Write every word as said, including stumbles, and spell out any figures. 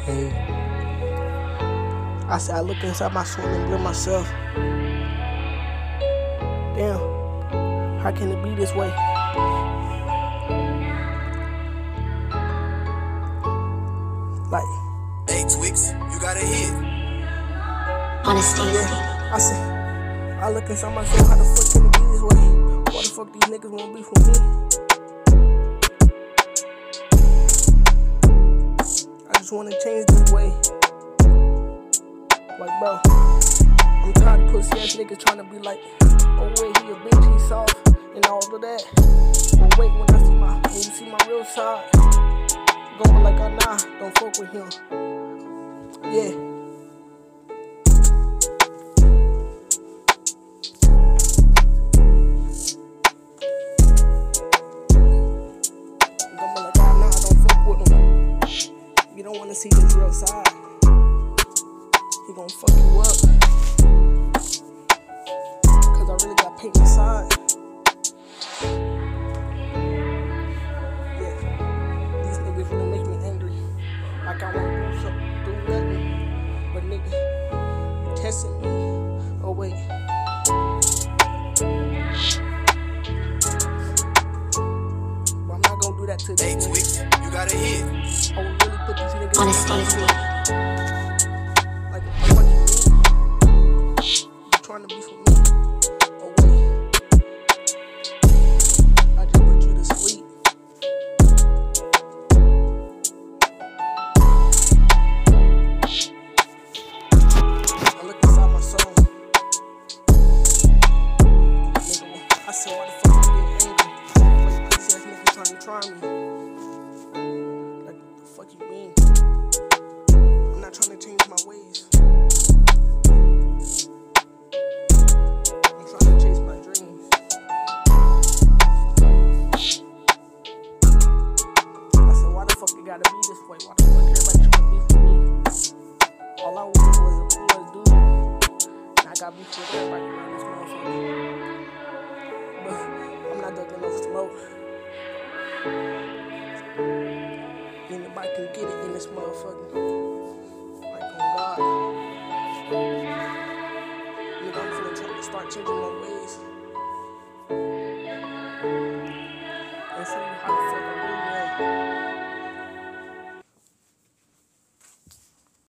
Hey, I said I look inside my soul and blame myself. Damn, how can it be this way? Like, hey Twix, you got a hit. Honesty. Yeah, I said I look inside my soul. How the fuck can it be this way? Why the fuck these niggas wanna be for me? I just wanna change this way. Like, bro, I'm tired of pussy ass niggas tryna be like, oh wait, he a bitch, he soft, and all of that. But wait, when I see my, when you see my real side, you gon' be like, oh nah, don't fuck with him. Yeah. You don't wanna see his real side. He gon' fuck you up. Cause I really got pain inside. Yeah. These niggas really make me angry. Like I wanna do something, do nothing. But nigga, you testing me. Oh wait. But I'm not gonna do that to Hey these Twix, you got a hit. I would really put these niggas Honesty. in my like, what you mean? You trying to be for me? Oh wait, I just put you to sleep. I look inside my soul. Nigga, I said, why the fuck you getting angry? Why you pussy ass niggas trying to try me? Like, what the fuck you mean? I'm not trying to change my ways. I'm trying to chase my dreams. I said, why the fuck it gotta be this way? Why the fuck everybody trying to be for me? All I wanted was a cool ass dude. And I got beef with everybody around this motherfucker. But I'm not ducking no smoke. Anybody can get it in this motherfucker. Like, on God. Nigga, I'm finna try to start changing my ways.